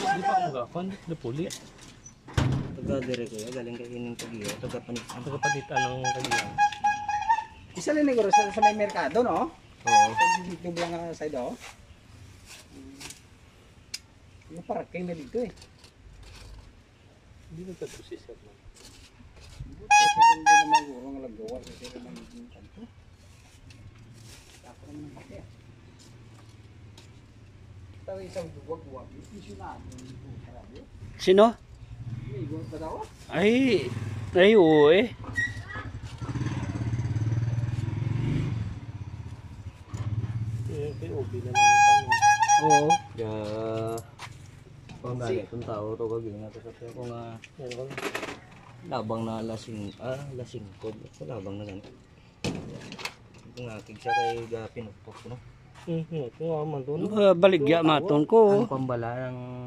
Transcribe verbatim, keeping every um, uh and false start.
Di pa ako magakon, di puli. Taga-dire ko, galing kay ining tagiyo, taga-panit. Ang tagapalitan ng kagiyan. Isa lang siguro sa, sa may merkado, no? Oo. Dito lang nga side, oh. Yung paraking na dito eh. Hindi nagtatusis at mo. Kasi kung hindi naman guro nga lagawa, kasi naman yung kanto. Tako naman ng kape. Tawi isang duwag-duwag. Isyo na ako. Sino? May guro ba daw? Ay, ay oo eh. Kaya ubi na lang kami. Oo. Kaya kung gani itong tao to kaging natasapya ko nga Yan ko. labang na lasing ah lasing ko sa labang na ganito. Ito nga kig siya kay ga pinupok no. Hmm, ito nga man doon. Uh, baligya maton Ang ko. pambala ng